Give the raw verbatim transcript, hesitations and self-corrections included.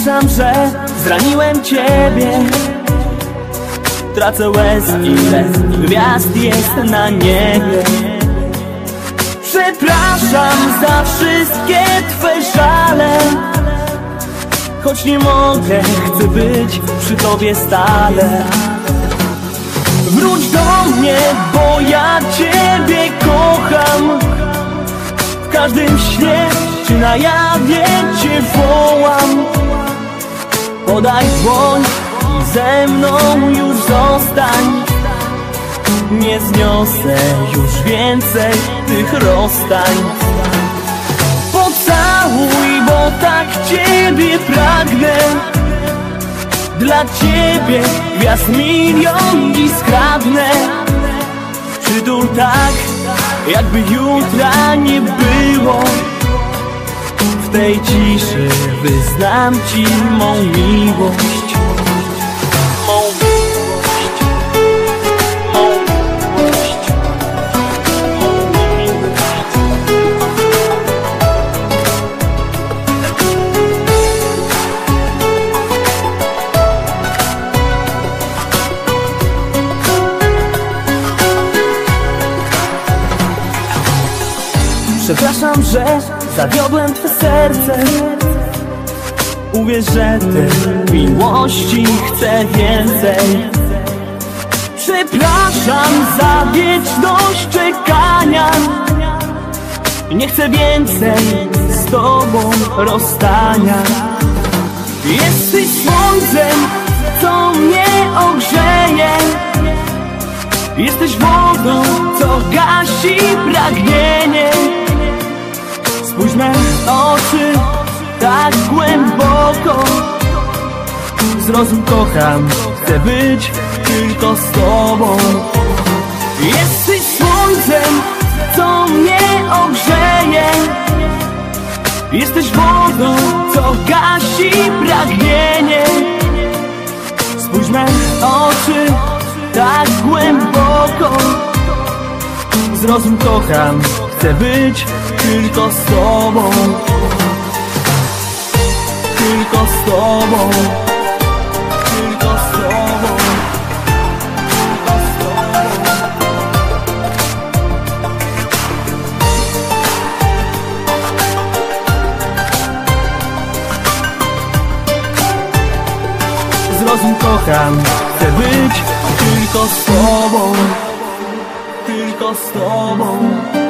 Przepraszam, że zraniłem ciebie. Tracę łez, ile gwiazd jest na niebie. Przepraszam za wszystkie twe żale, choć nie mogę, chcę być przy tobie stale. Wróć do mnie, bo ja ciebie kocham. W każdym śnie czy na jawie cię wołam. Podaj dłoń i ze mną już zostań. Nie zniosę już więcej tych rozstań. Pocałuj, bo tak ciebie pragnę. Dla ciebie gwiazd milion dziś skradnę. Przytul tak, jakby jutra nie było. W tej ciszy wyznam ci mą miłość. Mą miłość, mą miłość, mą miłość. Przepraszam, że zawiodłem twe serce. Uwierz, że tej miłości chcę więcej. Przepraszam za wieczność czekania. Nie chcę więcej z tobą rozstania. Jesteś słońcem, co mnie ogrzeje. Jesteś wodą, co gasi pragnienie. Spójrz me oczy tak głęboko. Zrozum, kocham, chcę być tylko z tobą. Jesteś słońcem, co mnie ogrzeje. Jesteś wodą, co gasi pragnienie. Spójrz me oczy tak głęboko. Zrozum, kocham, chcę być tylko z tobą. Tylko z tobą. Tylko z tobą. Tylko z tobą. Zrozum, kocham, chcę być tylko z tobą. Tylko z tobą.